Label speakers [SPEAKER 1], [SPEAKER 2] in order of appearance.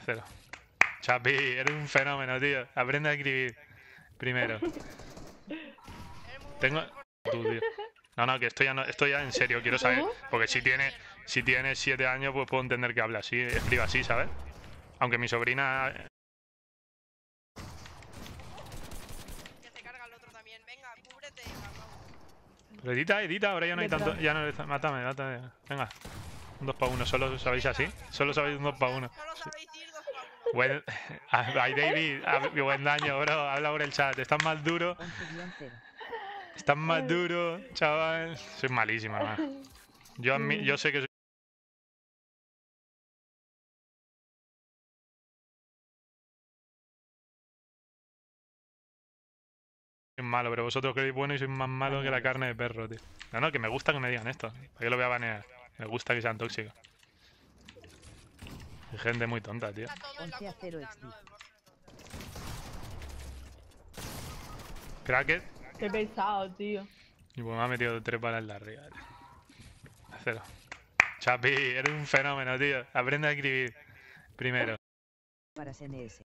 [SPEAKER 1] Cero. Chapi, eres un fenómeno, tío. Aprende a escribir. Primero. Tengo... Tú, tío. No, que esto ya en serio, quiero saber. Porque si tiene 7 años, pues puedo entender que habla así, escriba así, ¿sabes? Aunque mi sobrina...
[SPEAKER 2] Que se carga el otro también. Venga, cúbrete.
[SPEAKER 1] Pero edita, ahora ya no hay tanto... Ya no... Mátame. Venga. Un 2 para 1, solo sabéis así. Solo sabéis un 2 para 1.
[SPEAKER 2] Solo sabéis ir 2 para 1.
[SPEAKER 1] Ay, David, buen daño, bro. Habla por el chat. Estás más duro. Estás más duro, chaval. Soy malísimo, hermano. Yo sé que soy malo, pero vosotros queréis bueno y sois más malos que la carne de perro, tío. No, que me gusta que me digan esto. ¿Para qué lo voy a banear? Me gusta que sean tóxicos. Hay gente muy tonta, tío.
[SPEAKER 2] Está todo en la comunidad, ¿no?
[SPEAKER 1] Cracket.
[SPEAKER 3] Qué pesado, tío.
[SPEAKER 1] Y pues me ha metido 3 balas en la arriba, tío. Cero. Chapi, eres un fenómeno, tío. Aprende a escribir. Primero.
[SPEAKER 4] Para CNS.